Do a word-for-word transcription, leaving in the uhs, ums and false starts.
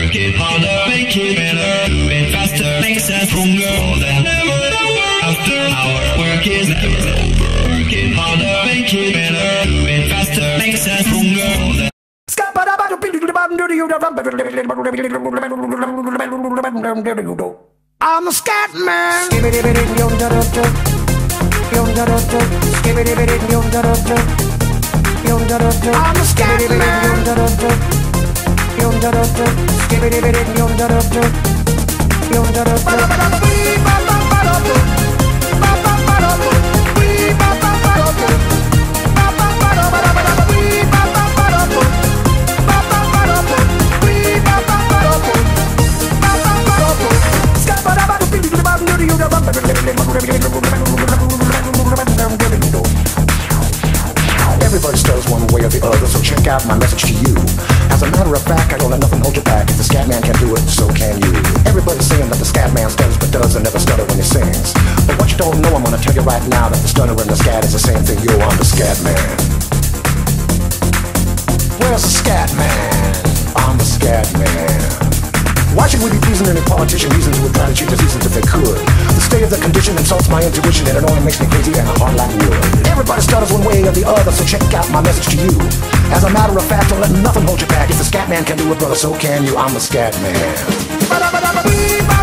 Work it harder, make it better. Do it faster, makes us stronger. More than ever. After our work is never over. Work it harder, make it better. Do it faster, makes us stronger. More than I'm a scat man. I'm a scat Everybody stutters one way or the other, so check out my message to you. As a matter of fact, I don't let nothing hold you back. If the scat man can do it, so can you. Everybody's saying that the scat man stutters but does and never stutter when he sings. But what you don't know, I'm gonna tell you right now that the stutter and the scat is the same thing. Yo, I'm the scat man. Where's the scat man? I'm the scat man. Why should we be pleasing any politician? Reasons would try to change the seasons if they could. The state of the condition insults my intuition, and it only makes me crazy and a heart like wood. Everybody stutters one way or the other, so check out my message to you. As a matter of fact, don't let nothing hold you back. If the scat man can do it, brother, so can you. I'm the scat man.